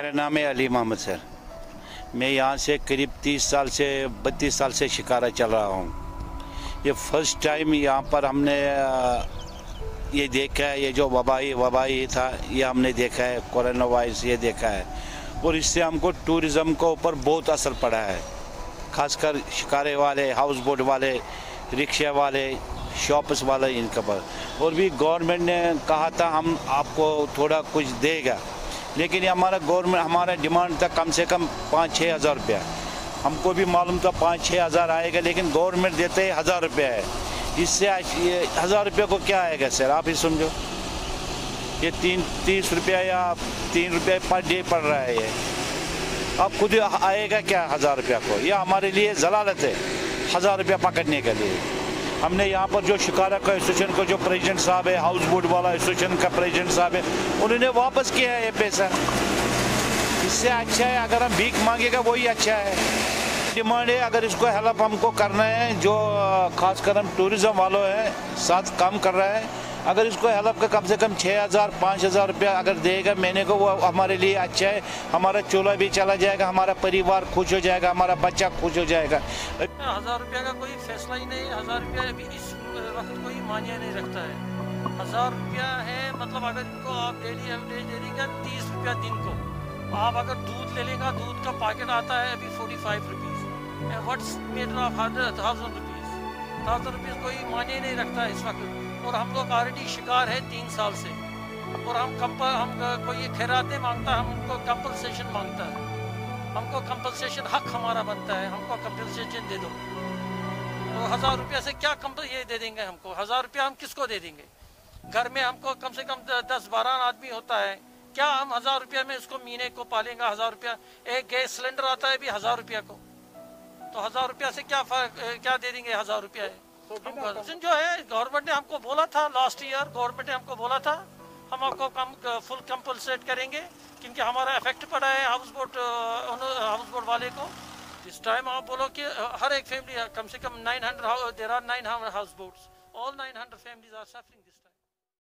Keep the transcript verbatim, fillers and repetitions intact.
मेरा नाम है अली मोहम्मद सर। मैं यहाँ से करीब तीस साल से बत्तीस साल से शिकारा चल रहा हूँ। ये फर्स्ट टाइम यहाँ पर हमने ये देखा है, ये जो वबाई वबाई था ये हमने देखा है, कोरोना वायरस ये देखा है, और इससे हमको टूरिज़्म के ऊपर बहुत असर पड़ा है। खासकर शिकारे वाले, हाउस बोट वाले, रिक्शा वाले, शॉप्स वाले, इनके पर। और भी गवर्नमेंट ने कहा था हम आपको थोड़ा कुछ देगा, लेकिन ये हमारा गवर्नमेंट हमारा डिमांड था कम से कम पाँच छः हज़ार रुपया। हमको भी मालूम था पाँच छः हज़ार आएगा, लेकिन गवर्नमेंट देते हज़ार रुपया है। इससे ये हज़ार रुपये को क्या आएगा सर, आप ही समझो। ये तीन तीस रुपया या तीन रुपये पर डे पड़ रहा है, ये अब खुद आएगा क्या हज़ार रुपया को? ये हमारे लिए जलालत है हज़ार रुपया पकड़ने के लिए। हमने यहाँ पर जो शिकारा का एसोसिएशन को जो प्रेसिडेंट साहब है, हाउस बोट वाला एसोसिएशन का प्रेसिडेंट साहब है, उन्होंने वापस किया है ये पैसा। इससे अच्छा है अगर हम भीख मांगेगा वही अच्छा है। डिमांड है अगर इसको हेल्प हमको करना है, जो खासकर हम टूरिज़्म वालों है साथ काम कर रहा है, अगर इसको हेल्प का कम से कम छः हज़ार पाँच हज़ार रुपया अगर देगा महीने को, वो हमारे लिए अच्छा है। हमारा चूल्हा भी चला जाएगा, हमारा परिवार खुश हो जाएगा, हमारा बच्चा खुश हो जाएगा। हज़ार रुपया का कोई फैसला ही नहीं, हज़ार रुपया अभी इस वक्त कोई मान्य नहीं रखता है। हज़ार रुपया है मतलब अगर इनको आप डेली एवरेज दे देंगे तीस रुपया दिन को। आप अगर दूध ले लेगा, दूध का पैकेट आता है अभी forty five rupees. What's metre of hundred thousand rupees thousand rupees कोई मान्य नहीं रखता है इस वक्त। और हम लोग ऑलरेडी शिकार है तीन साल से, और हम कंपल हम कोई खैरातें मांगता है, हम उनको कंपलसेशन मांगता है। हमको कंपलसेशन हक हमारा बनता है, हमको कंपलसेशन दे दो। तो हज़ार रुपया से क्या कंपल ये दे देंगे हमको? हज़ार रुपया हम किसको दे देंगे? घर में हमको कम से कम दस बारह आदमी होता है, क्या हम हज़ार रुपया में उसको महीने को पालेंगे? हज़ार रुपया एक गैस सिलेंडर आता है भी हज़ार रुपया को, तो हज़ार रुपया से क्या क्या दे देंगे? हज़ार रुपया है जो है। गवर्नमेंट ने हमको बोला था लास्ट ईयर, गवर्नमेंट ने हमको बोला था हम आपको कम फुल कंपलसेट करेंगे, क्योंकि हमारा इफेक्ट पड़ा है हाउस बोट हाउस बोट वाले को। इस टाइम आप बोलो कि हर एक फैमिली कम से कम nine hundred there are nine hundred house boats, all nine hundred families are suffering this.